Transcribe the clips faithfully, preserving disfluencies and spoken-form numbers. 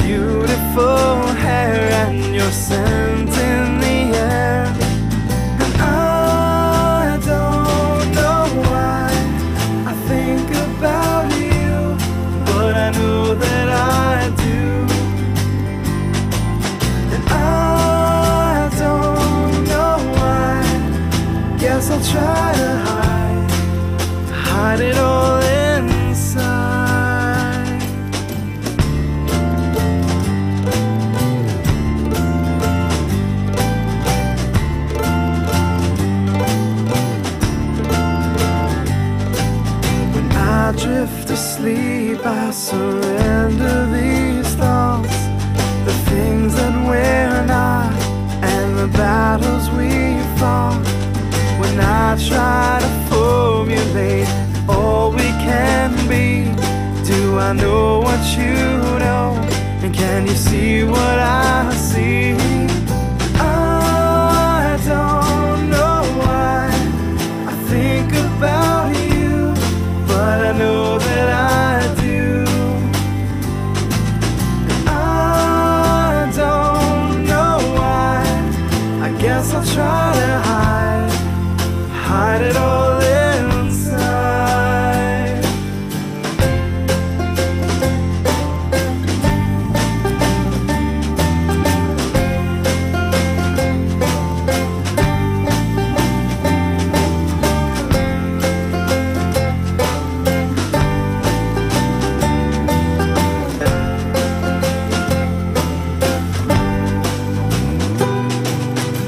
beautiful hair and your scent in the air. And I don't know why I think about you, but I know that I do. And I don't know why, guess I'll try to hide, hide it all inside. When I drift asleep, I surrender these thoughts, the things that we're not, and the battles we fought. When I try to formulate all we can be, do I know what you know? And can you see what I see? I don't know why I think about you, but I know that I do. I don't know why, I guess I'll try to hide, hide it all inside.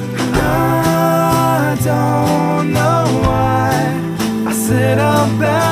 I don't know why I sit up and